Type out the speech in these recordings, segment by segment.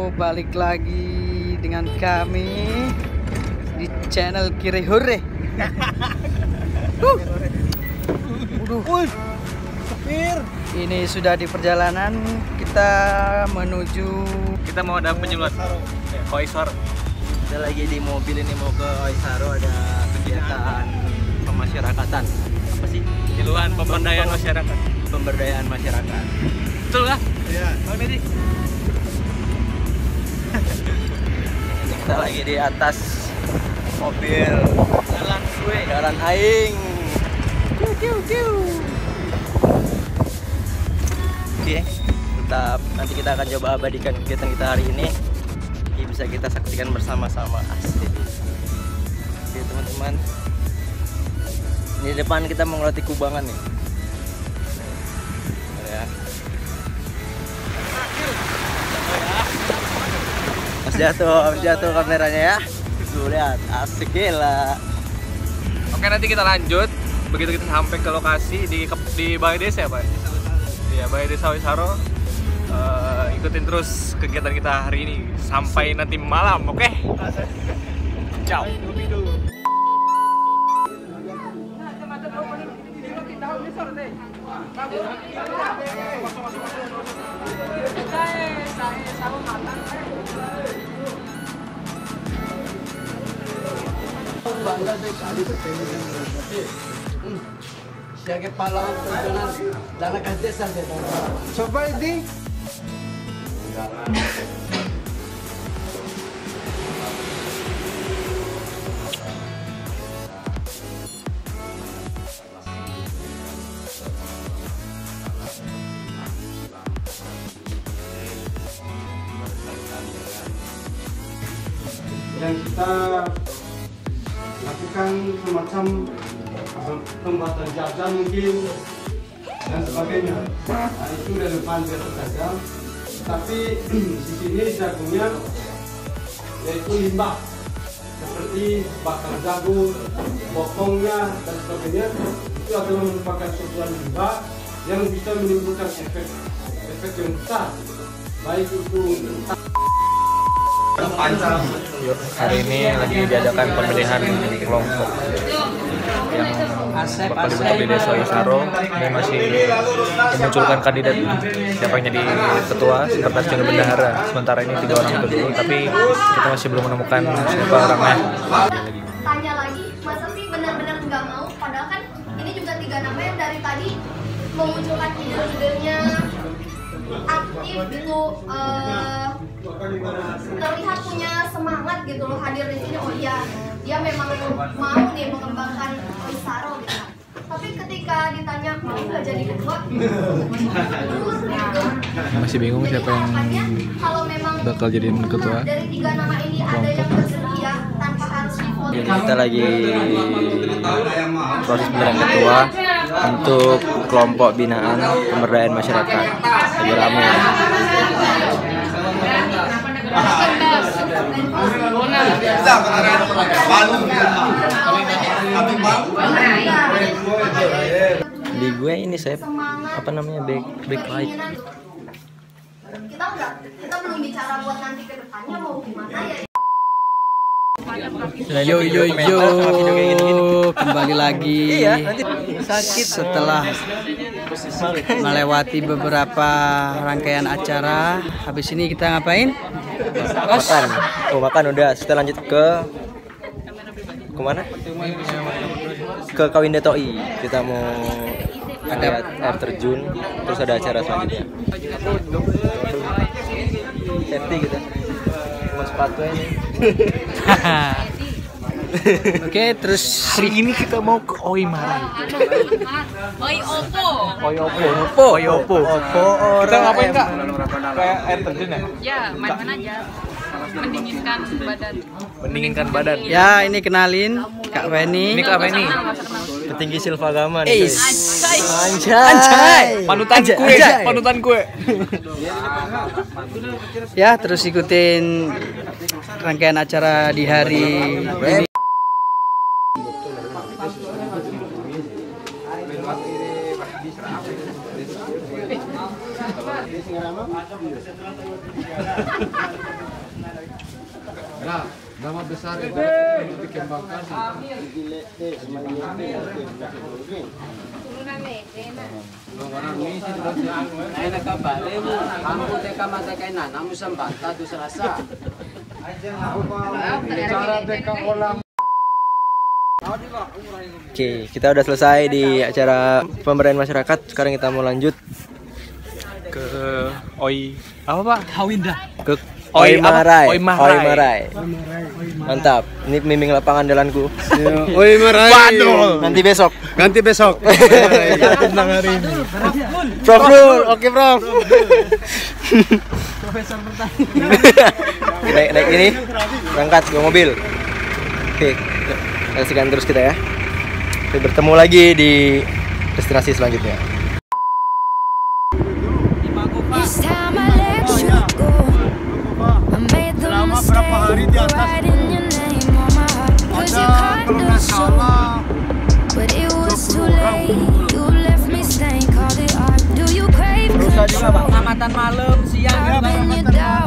balik lagi dengan kami di channel Kiri Hore. Ini sudah di perjalanan, kita mau ada penyuluhan Oisaro. Kita lagi di mobil ini mau ke Oisaro, ada kegiatan pemasyarakatan. Apa sih? Penyuluhan pemberdayaan masyarakat. Pemberdayaan masyarakat. Betul lah? Iya. Bang Deddy. Kita lagi di atas mobil jalan aing. Oke, tetap nanti kita akan coba abadikan kegiatan kita hari ini. Ini bisa kita saksikan bersama-sama. Asik. Oke teman-teman, di depan kita mau ngelatih kubangan nih. Ya. Mas jatuh kameranya ya. Tuh lihat, asik gila. Oke, nanti kita lanjut. Begitu kita sampai ke lokasi di Balai Desa ya Pak? Iya, Balai Desa Oisaro. Ikutin terus kegiatan kita hari ini sampai nanti malam, oke? Ciao. Sebagai pahlawan perjuangan dana desa. Coba ini. Yang kita lakukan semacam pembuatan jajan mungkin dan sebagainya. Nah, itu relevan biasa saja. Tapi di sini jagungnya yaitu limbah seperti bakar jagung, bokongnya dan sebagainya, itu adalah merupakan suatu limbah yang bisa menimbulkan efek yang besar, baik itu Hari ini lagi diadakan pemilihan kelompok yang bakal dibentuk di Desa Oisaro. Ini masih memunculkan kandidat siapa yang jadi ketua, sekretaris dan bendahara. Sementara ini 3 orang itu dulu, tapi kita masih belum menemukan siapa orangnya. Tanya lagi, masa sih benar-benar nggak mau? Padahal kan ini juga 3 nama yang dari tadi memunculkan ide-idenya aktif gitu, terlihat punya semangat gitu loh hadir di sini. Oh iya, dia memang mau nih mengembangkan Oisaro gitu. Tapi ketika ditanya mau nggak jadi ketua, Masih bingung siapa yang kalau memang bakal jadi ketua. Dari 3 nama ini ada yang bersedia tanpa harus divote. Jadi kita lagi proses pemilihan ketua untuk kelompok binaan pemberdayaan masyarakat. Lagi rame. Di gue ini saya apa namanya backlight. Kita belum bicara buat nanti ke depannya mau gimana ya. Yo, kembali lagi. Sakit setelah melewati beberapa rangkaian acara. Habis ini kita ngapain? Makan. Oh, makan udah. Kita lanjut ke mana? Ke Kawindetoi. Kita mau ada air terjun, terus ada acara selanjutnya. Safety gitu. Cuma sepatu ini. Oke, terus Hari ini kita mau ke Oimara. Opo. Kita ngapain Kak? Kayak air terjun ya? Ya, main-main aja. Mendinginkan badan. ya ini kenalin Kak Weni. Ini Kak Feni. Petinggi Silvagama nih. Anjay. Panutan kue. Ya, terus ikutin rangkaian acara di hari ini. Nah, nama besar itu untuk dikembangkan. Oke, kita udah selesai di acara pemberdayaan masyarakat. Sekarang kita mau lanjut Ke Oi apa Pak? Hawinda. ke Oi Marai. apa? Oi Marai. Mantap. Ini miming lapangan jalanku. Oi Marai. Waduh. Nanti besok. Ganti besok. Tentang hari ini. Prof Dul, oke Prof. Profesor pertanian. naik ini, berangkat ke mobil. Oke, saksikan terus kita ya. Oke, bertemu lagi di destinasi selanjutnya. Selama berapa hari di atas? Ada kalau nggak salah 20 orang. Berusaha juga Pak. Pengamatan malam, siang juga.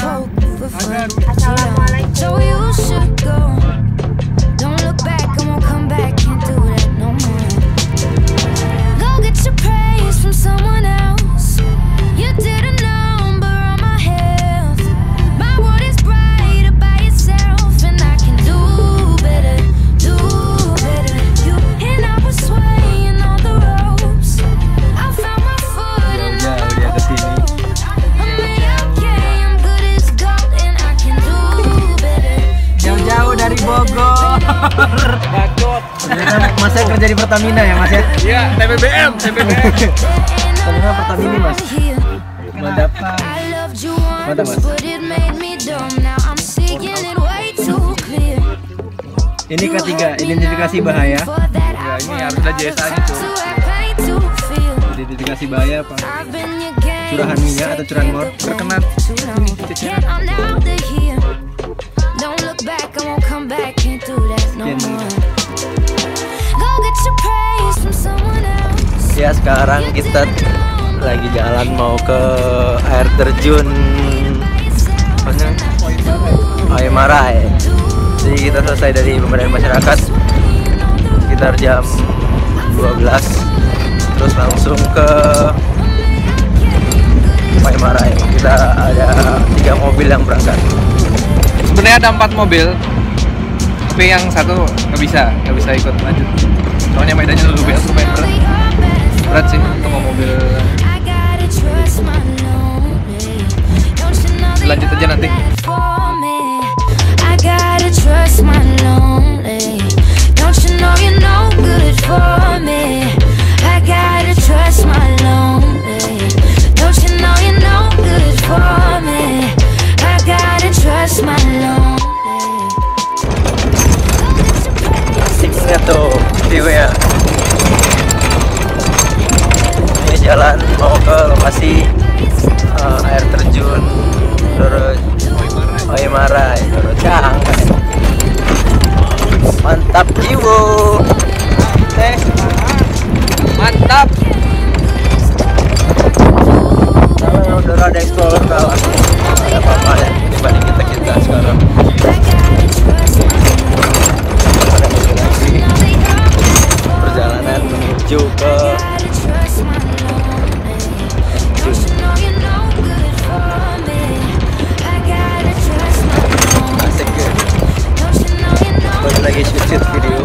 Jauh-jauh dari Bogor. Mas saya kerja di Pertamina ya Mas ya? Iya, TBBM. Pertamina Pertamina Mas. Mantap. Mantap Mas. Ini ketiga, identifikasi bahaya. Ya, ini harus ada JSA-nya tuh. Identifikasi bahaya apa? Curahan minyak atau curahan mor? Terkena Ya sekarang kita lagi jalan mau ke air terjun Oi Marai. Jadi kita selesai dari pemberdayaan masyarakat sekitar jam 12, terus langsung ke Oi Marai. Kita ada 3 mobil yang berangkat. sebenarnya ada 4 mobil, tapi yang satu nggak bisa ikut lanjut. Soalnya medannya lumayan berat sih untuk mobil. Lanjut aja nanti. Asiknya tuh view-nya. Ini jalan mau ke lokasi air terjun terus Oi Marai, terus mantap jiwo. Mantap. Kalau udah ada explorer kawan, ada apa-apa ya dibanding kita sekarang. Perjalanan menuju ke asik ya. Baru lagi shoot video.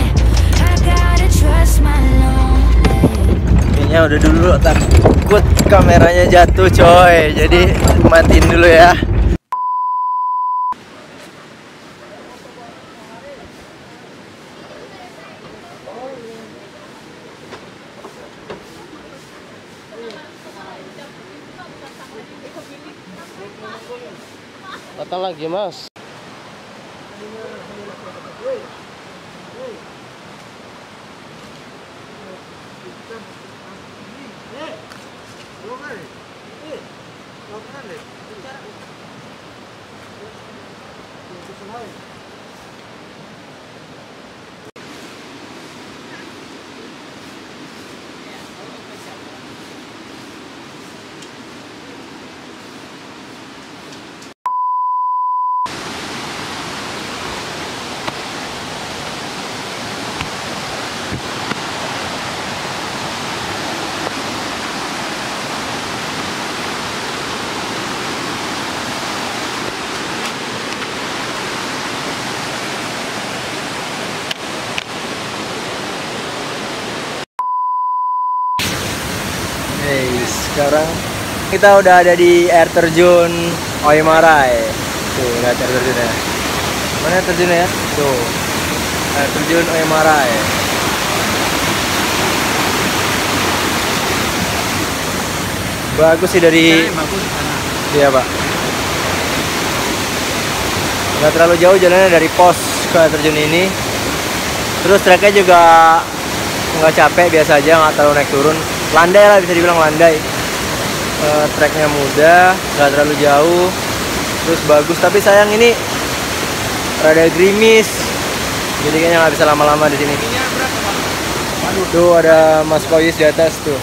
Kayaknya udah dulu takut kameranya jatuh coy. Jadi matiin dulu ya. Patah lagi Mas. Sekarang kita udah ada di air terjun Oimarai. Tuh, lihat air terjunnya. Mana air terjunnya ya? Tuh, air terjun Oimarai. Bagus sih dari. Iya Pak. Nggak terlalu jauh jalannya dari pos ke air terjun ini. Terus treknya juga nggak capek, biasa aja, nggak terlalu naik turun. Landai lah, bisa dibilang landai. Treknya mudah, nggak terlalu jauh, terus bagus. Tapi sayang ini rada gerimis, jadi kayaknya nggak bisa lama-lama di sini. Tuh ada Mas Koyis di atas tuh.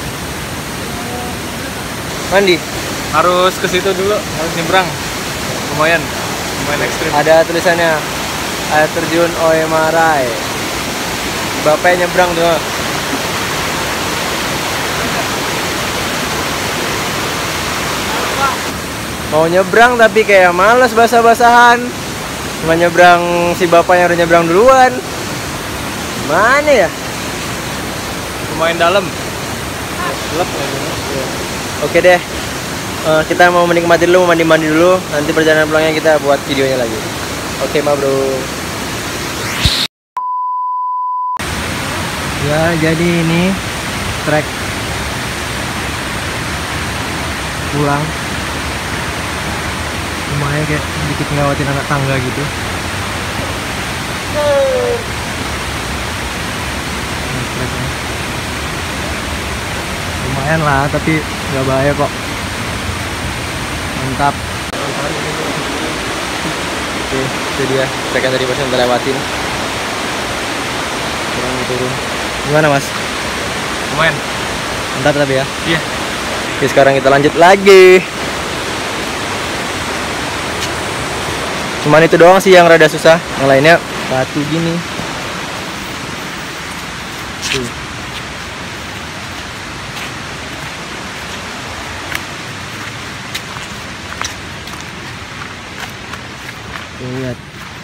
Mandi. Harus ke situ dulu, harus nyebrang. Lumayan ekstrim. Ada tulisannya air terjun Oimarai. Bapaknya nyebrang tuh. Mau nyebrang tapi kayak males basah-basahan. Cuma nyebrang, si bapaknya udah nyebrang duluan. Mana ya? Lumayan dalam. Oke deh. Kita mau menikmati dulu, mau mandi-mandi dulu. Nanti perjalanan pulangnya kita buat videonya lagi. Oke, ma bro. Ya, jadi ini trek pulang. Lumayan kayak sedikit ngelewatin anak tangga gitu. Ini treknya. Lumayan lah, tapi nggak bahaya kok. Mantap. Oke, itu dia treknya tadi barusan kita lewatin. Turun. Gimana Mas? Lumayan. Mantap tapi ya? Iya. Oke, sekarang kita lanjut lagi. Cuman itu doang sih yang rada susah. Yang lainnya batu gini. Tuh. Lihat.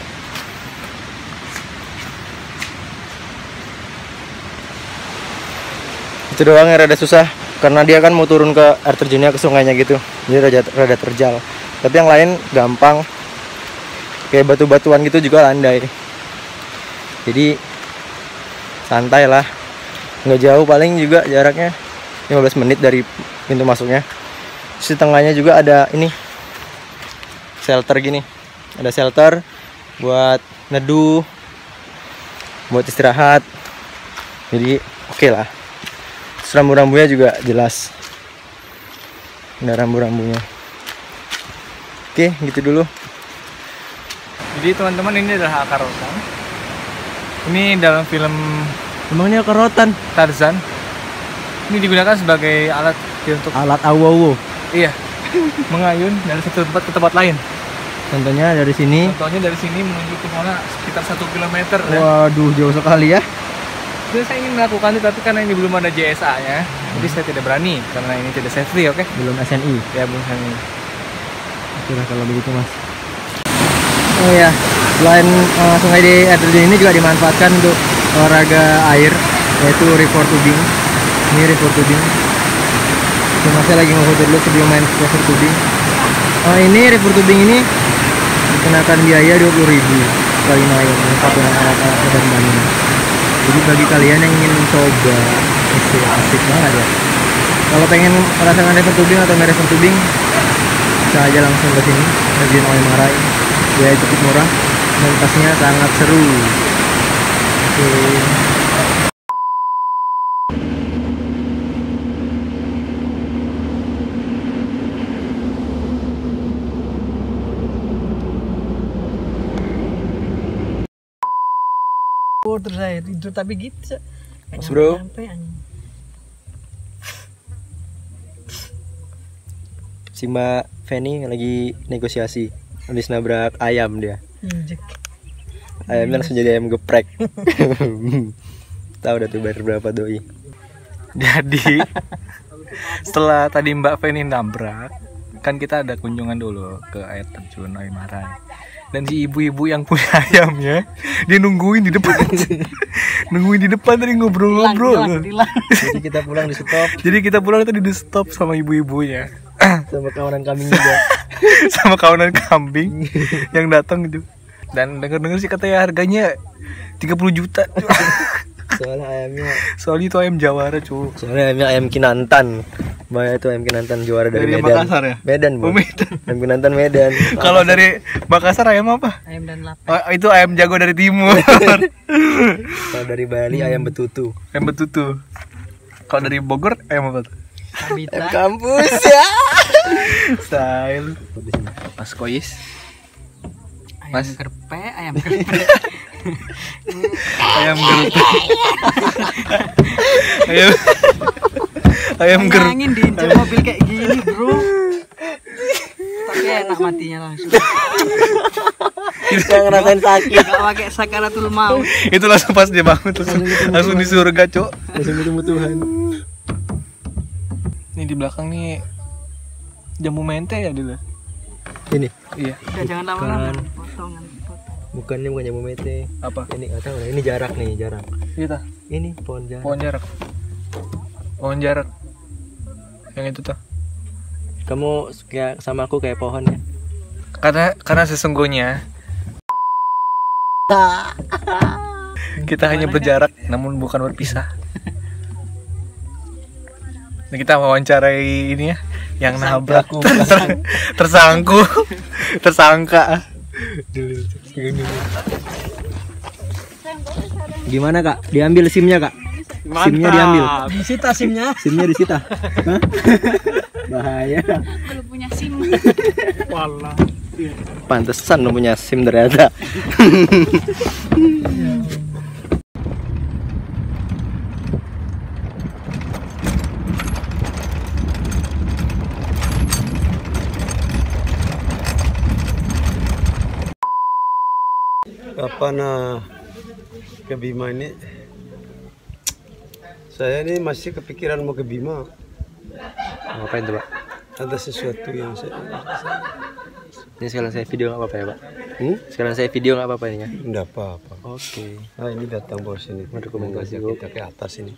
Itu doang yang rada susah karena dia kan mau turun ke air terjunnya, ke sungainya gitu. Jadi rada terjal. Tapi yang lain gampang. Kayak batu-batuan gitu juga landai. Jadi santai lah. Nggak jauh, paling juga jaraknya 15 menit dari pintu masuknya. Di tengahnya juga ada ini shelter gini. Ada shelter buat neduh, buat istirahat. Jadi oke lah. Terus rambu-rambunya juga jelas. Ada rambu-rambunya. Oke, gitu dulu. Jadi teman-teman, ini adalah akar rotan. Ini dalam film Emangnya kerotan? Tarzan. Ini digunakan sebagai alat untuk Alat awu-awu. iya, mengayun dari satu tempat ke tempat lain. Contohnya dari sini. Contohnya dari sini menuju ke mana sekitar 1 km. Ya. Waduh, jauh sekali ya. Jadi saya ingin melakukan itu, tapi karena ini belum ada JSA-nya, jadi saya tidak berani karena ini tidak safety, oke? Belum SNI. Ya, belum SNI. Oke lah kalau begitu Mas. Oh ya, selain sungai di air terjun ini juga dimanfaatkan untuk olahraga air, yaitu river tubing. Ini river tubing. Cuma saya lagi ngefoto dulu sebelum main river tubing. Ini river tubing ini dikenakan biaya 20.000 sekali main, lengkap dengan alat-alat dan bannya. Jadi bagi kalian yang ingin mencoba, asik banget ya. Kalau pengen merasakan river tubing atau main river tubing, bisa aja langsung ke sini, terjun Oimarai. Biaya cukup murah dan pasnya sangat seru. Oke. Terus saya tidur tapi gitu. Mas bro. Si Mbak Feni lagi negosiasi. Habis nabrak ayam dia. Ayamnya langsung jadi ayam geprek. Tahu udah tuh bayar berapa doi. Jadi setelah tadi Mbak Feni nabrak, kan kita ada kunjungan dulu ke air terjun Oimarai. Dan si ibu-ibu yang punya ayamnya, dia nungguin di depan. Nungguin di depan tadi ngobrol-ngobrol. Jadi kita pulang di stop Jadi kita pulang tadi di stop sama ibu-ibunya. sama kawanan kambing juga. Sama kawanan kambing yang datang gitu. Dan denger-denger sih katanya harganya 30 juta. Soalnya itu ayam Jawara, cu. Soalnya ayam Kinantan. Bahaya itu ayam Kinantan juara dari Medan. Makassar ya? Medan, Bu. Oh, Medan. Ayam Kinantan Medan. Kalau dari Makassar ayam apa? Ayam dan lap. Oh, itu ayam jago dari timur. Kalau dari Bali ayam betutu. Ayam betutu. Kalau dari Bogor ayam apa tuh? Ayam kampus ya. Style. Mas Kois. Mas Kerpe, ayam kerpe. ayam gerutu. ayam gerutu. Bayangin diinjak mobil kayak gini, bro. Tapi enak matinya langsung. Kita ngerasain sakit. Gak pakai sakaratul maut. Itu langsung pas dia bangun tuh. Langsung di surga, Cok. Langsung ketemu Tuhan. Ini di belakang nih jambu mente ya dulu. Ini. Iya. Udah jangan lama-lama. Potongan. Bukannya bukan jambu mete. Apa? Ini nggak tahu. Ini jarak nih, jarak. Iya. Ini pohon jarak. Pohon jarak. Pohon jarak. Yang itu tuh. Kamu kayak sama aku kayak pohon ya. Karena sesungguhnya kita hanya berjarak namun bukan berpisah. Nah, kita wawancarai ini ya yang nabrak tersangka. Gimana Kak? Diambil SIM-nya Kak? Mantap. SIM-nya diambil. Disita SIM-nya. SIM-nya disita. Hah? Bahaya. Belum punya SIM. Walah. Pantesan lo punya SIM ternyata. Apa ke Bima ini? Saya ini masih kepikiran mau ke Bima. Ngapain tuh Pak? Ada sesuatu yang saya Ini sekarang saya video nggak apa-apa ya Pak? Sekarang saya video nggak apa-apa ini ya? enggak apa-apa. Oke. Nah ini datang bos ini. Rekomendasi kita ke atas ini.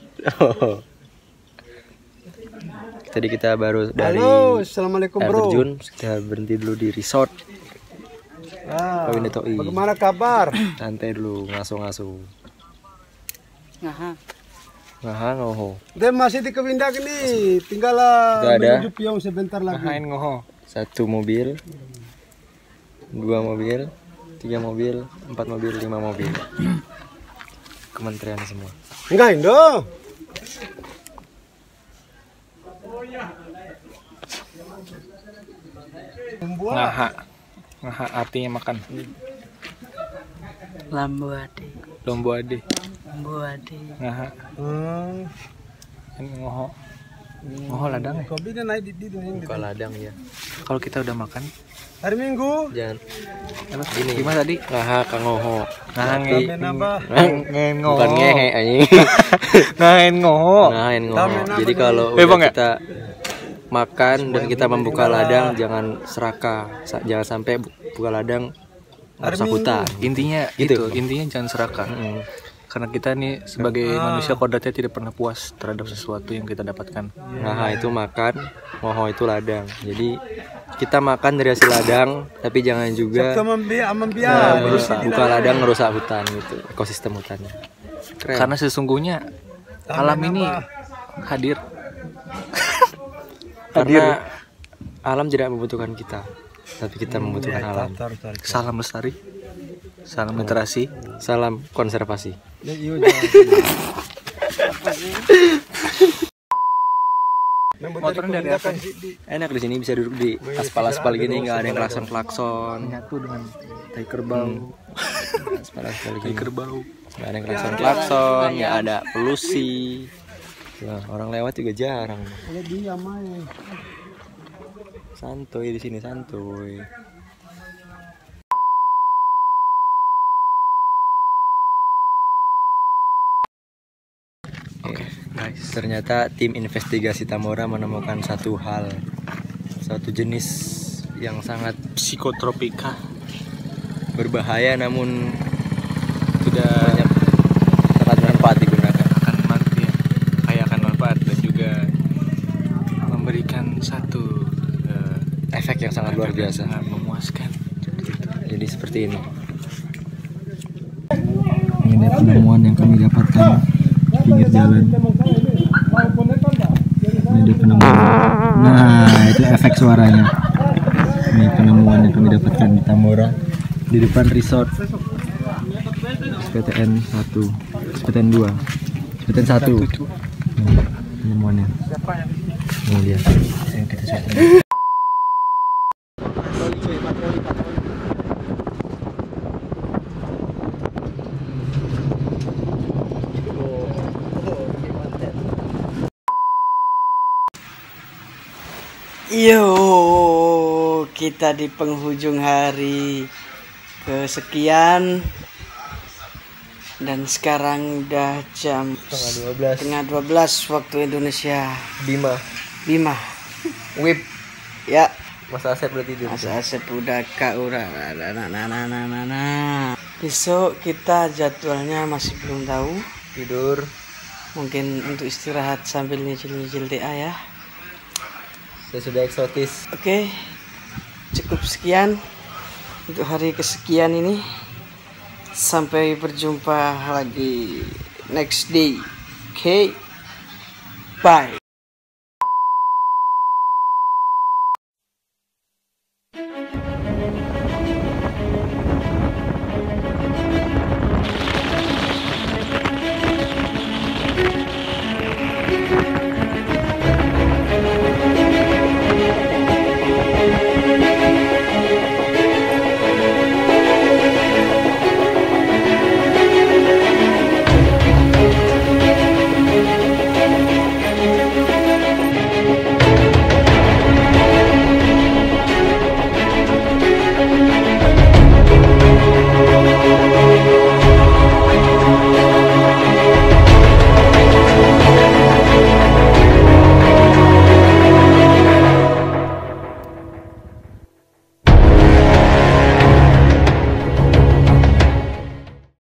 Tadi kita baru dari Halo, assalamualaikum air bro. terjun, kita berhenti dulu di resort. Kawin Toi. Bagaimana kabar? Santai dulu, ngaso-ngaso. Nah, Ngoho. Dia masih di Kewindak ini. Tinggal Sudah ada. menuju Piong sebentar lagi. Main ngoho. 1 mobil, 2 mobil, 3 mobil, 4 mobil, 5 mobil. Kementerian semua. Enggak Indo. Ngaha artinya makan. lambu ade. Lombo ade. Lambu ade. Ngaha. Ini ngoho. Ngoho ladang ya. Kopi dia naik di ini. Buka ladang ya. Kalau kita udah makan, Hari Minggu. Jangan. ini gimana tadi? Ngaha kangoho. Ngaha Ramen apa? ngen ngoho. Bukan ngehe anjing. Ngahen ngoho. Ngahen ngoho. Ramen apa Jadi nih? kalau Bang, udah ya? kita makan dan kita membuka ladang jangan serakah. Jangan sampai buka ladang merusak hutan. Intinya Gitu. intinya jangan serakah. Karena kita nih sebagai manusia kodratnya tidak pernah puas terhadap sesuatu yang kita dapatkan. Ngaha itu makan, ngoho itu ladang. Jadi kita makan dari hasil ladang, tapi jangan juga buka ladang ngerusak hutan gitu, ekosistem hutannya. Keren. Karena sesungguhnya alam ini hadir. Karena alam tidak membutuhkan kita, tapi kita membutuhkan alam. Salam lestari, salam literasi, Salam konservasi. Motornya dari apa? Enak di sini, bisa duduk di aspal-aspal gini, nggak ada yang klakson-klakson. Nyatu dengan tai kerbau. Aspal-aspal Tai gini. kerbau. Nggak ada yang klakson-klakson, nggak ada polusi. Nah, orang lewat juga jarang. Santuy di sini, santuy. Oke, guys. Ternyata tim investigasi Tambora menemukan satu jenis yang sangat Psikotropika. berbahaya namun sudah sangat bermanfaat digunakan. kaya akan manfaat dan juga memberikan satu Efek yang sangat luar biasa. sangat memuaskan. Jadi seperti ini. Ini ada penemuan yang kami dapatkan di pinggir jalan. Ini ada penemuan. Nah, itu efek suaranya. Ini penemuan yang kami dapatkan di Tambora, di depan resort SPTN 1, SPTN 2, SPTN 1. Penemuannya. Ini dia yang kita syuting. Yo, kita di penghujung hari kesekian dan sekarang udah jam setengah 12 waktu Indonesia. Bima, Wib ya, Mas Asep udah tidur. Mas Asep udah besok kita jadwalnya masih belum tahu, Tidur. mungkin untuk istirahat sambil nyicil-nyicil TA ya. Saya sudah eksotis. Oke, cukup sekian untuk hari kesekian ini. Sampai berjumpa lagi next day. Oke, bye.